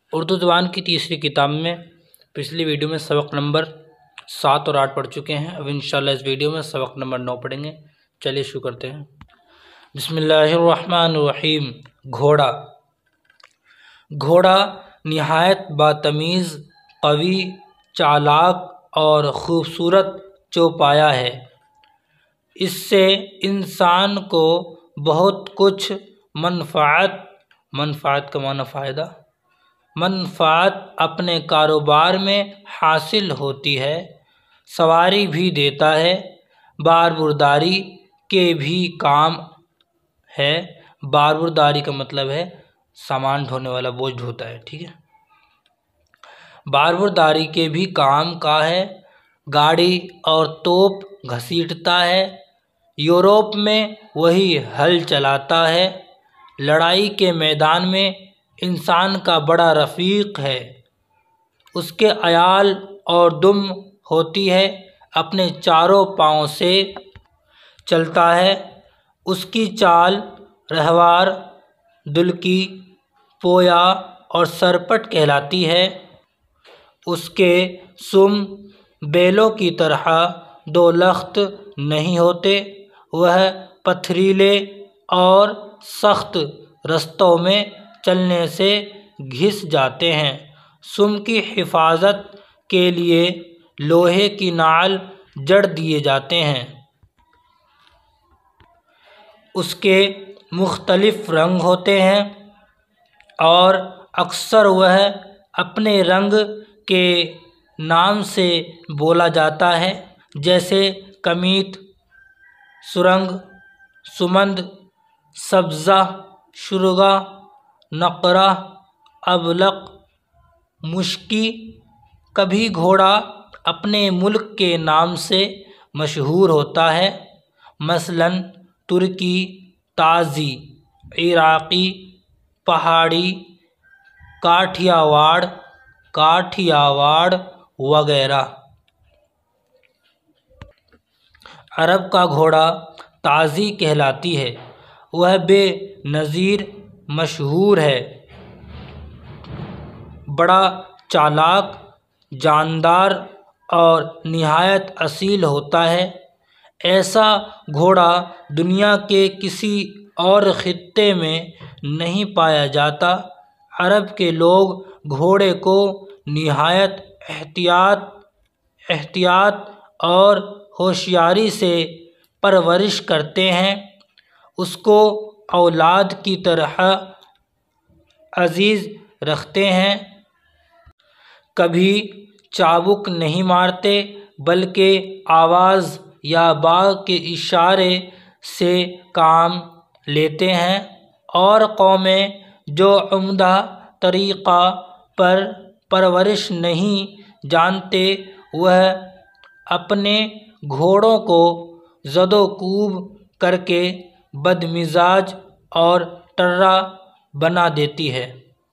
اردو زبان کی تیسری کتاب میں پچھلی ویڈیو میں سبق نمبر 7 اور 8 پڑھ چکے ہیں۔ اب انشاءاللہ اس ویڈیو میں سبق نمبر 9 پڑھیں گے۔ چلیے شروع کرتے ہیں۔ بسم اللہ الرحمن الرحیم۔ گھوڑا۔ گھوڑا نہایت باتمیز، قوی، چالاک اور خوبصورت چوپایا ہے۔ اس سے انسان کو بہت کچھ منفعت کا معنی فائدہ، منفعت اپنے کاروبار میں حاصل ہوتی ہے، سواری بھی دیتا ہے، باربرداری کے بھی کام ہے۔ باربرداری کا مطلب ہے سامان ڈھونے والا، بوجھ ڈھوتا ہے، ٹھیک ہے۔ باربرداری کے بھی کام کا ہے، گاڑی اور توپ گھسیٹتا ہے، یورپ میں وہی ہل چلاتا ہے، لڑائی کے میدان میں انسان کا بڑا رفیق ہے، اس کے عیال اور دم ہوتی ہے، اپنے چاروں پاؤں سے چلتا ہے، اس کی چال رہوار، دلکی، پویا اور سرپٹ کہلاتی ہے، اس کے سم بیلوں کی طرح دو لخت نہیں ہوتے، وہ پتھریلے اور سخت رستوں میں چلنے سے گھس جاتے ہیں، سم کی حفاظت کے لیے لوہے کی نعل جڑ دیے جاتے ہیں، اس کے مختلف رنگ ہوتے ہیں اور اکثر وہ اپنے رنگ کے نام سے بولا جاتا ہے، جیسے کمیت، سرنگ، سمند، سبزہ، شرگا، نقرہ، ابلق، مشکی۔ کبھی گھوڑا اپنے ملک کے نام سے مشہور ہوتا ہے، مثلاً ترکی، تازی، عراقی، پہاڑی، کاٹھیاواڑ وغیرہ۔ عرب کا گھوڑا تازی کہلاتی ہے، وہ بے نظیر مشہور ہے، بڑا چالاک، جاندار اور نہایت اصیل ہوتا ہے۔ ایسا گھوڑا دنیا کے کسی اور خطے میں نہیں پایا جاتا۔ عرب کے لوگ گھوڑے کو نہایت احتیاط اور ہوشیاری سے پرورش کرتے ہیں، اس کو اولاد کی طرح عزیز رکھتے ہیں، کبھی چابک نہیں مارتے بلکہ آواز یا بانگ کے اشارے سے کام لیتے ہیں، اور قومیں جو عمدہ طریقہ پر پرورش نہیں جانتے وہ اپنے گھوڑوں کو زد و کوب کر کے بدمزاج اور ٹرا بنا دیتی ہے۔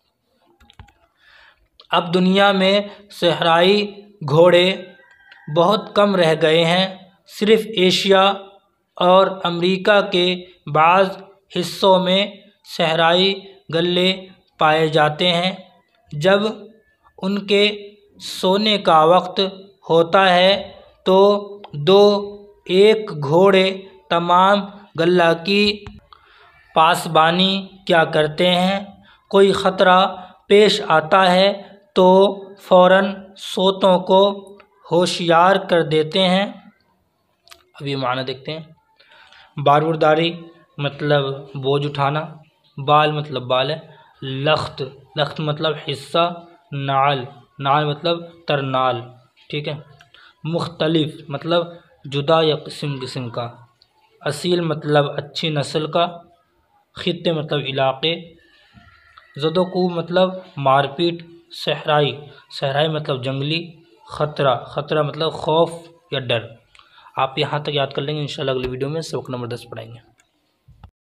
اب دنیا میں صحرائی گھوڑے بہت کم رہ گئے ہیں، صرف ایشیا اور امریکا کے بعض حصوں میں صحرائی گلے پائے جاتے ہیں۔ جب ان کے سونے کا وقت ہوتا ہے تو ایک گھوڑے تمام گلہ کی پاسبانی کیا کرتے ہیں، کوئی خطرہ پیش آتا ہے تو فوراً سوتوں کو ہوشیار کر دیتے ہیں۔ اب یہ معنی دیکھتے ہیں۔ باربرداری مطلب بوجھ اٹھانا، بال مطلب بال ہے، لخت مطلب حصہ، نعل مطلب ترنال، ٹھیک ہے۔ مختلف مطلب جدا یا قسم کا، اصیل مطلب اچھی نسل کا، خطے مطلب علاقے، زد و کوب مطلب مار پیٹ، صحرائی مطلب جنگلی، خطرہ مطلب خوف یا ڈر۔ آپ یہاں تک یاد کر لیں گے، انشاءاللہ اگلی ویڈیو میں سبق نمبر 10 پڑھائیں گے۔